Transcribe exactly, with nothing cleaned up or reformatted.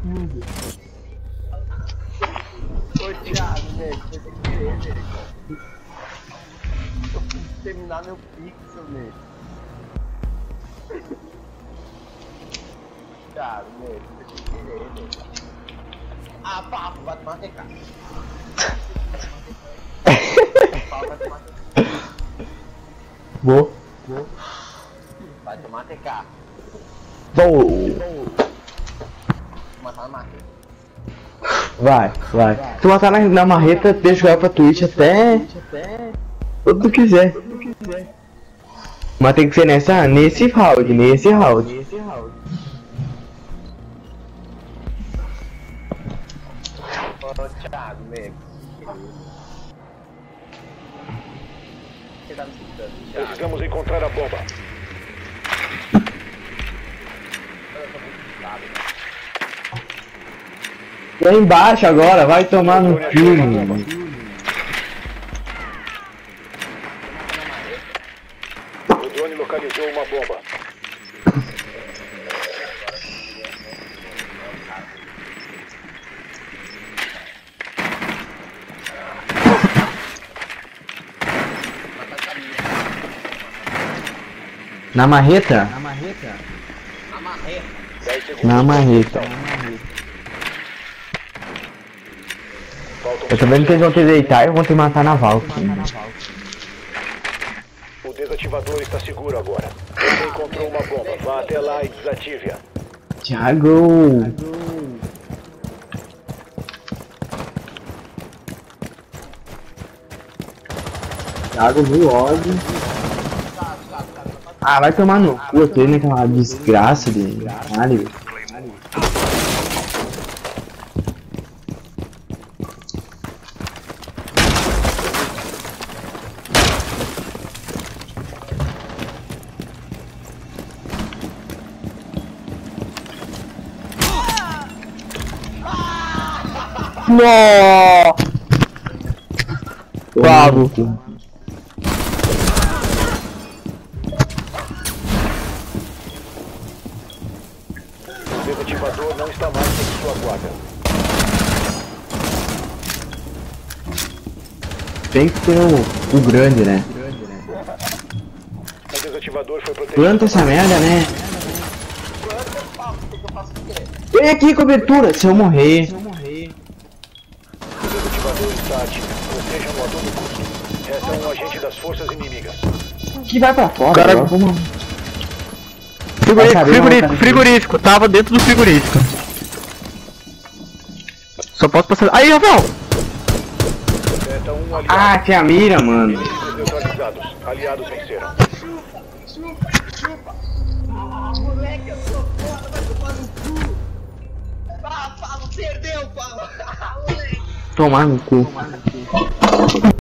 Ô Thiago, nego, você tem que querer, nego. Eu preciso terminar meu pixel, nego. Thiago, nego, você tem que querer, nego. Ah, papo, vai tomar T K. Vai tomar T K. Vou. Vai tomar T K. Vou. Matar a marreta. Vai, vai. Se matar na, na marreta, deixa eu jogar pra Twitch até. Quando tu quiser. Mas tem que ser nessa, nesse round, nesse round. Ô Thiago, nego. Você tá me escutando, Thiago? Precisamos encontrar a bomba. Lá embaixo agora, vai tomar no filme. O drone localizou uma bomba. Na marreta? Na marreta. dez segundos. Na marreta. Faltam Eu tô vendo que eles vão te deitar e vão te matar na Valk. O desativador está seguro agora. Você encontrou uma bomba. Vá até lá e desative-a. Thiago! Thiago no ódio. Ah, vai tomar no cu, eu tô indo naquela desgraça de caralho. Nossa! Bravo! O desativador não está mais sob sua guarda. Tem que ter o, o grande, né? O desativador foi protegido. Planta essa merda, né? Vem aqui, cobertura! Se eu morrer. O desativador está ativo. Protejam-no a todo custo. Essa é um agente das forças inimigas. Que vai pra fora, Cara, agora, vamos. Frigorífico, saber, frigorífico, não, frigorífico, tava dentro do frigorífico. Só posso passar. Aí, Rafael! Meta um aliado. Ah, tinha mira, mano. Inimigos neutralizados. Aliados venceram. Moleque, eu sou foda, vai tomar no cu. Ah, Paulo, perdeu, Paulo. Ah, moleque. Tomar no cu.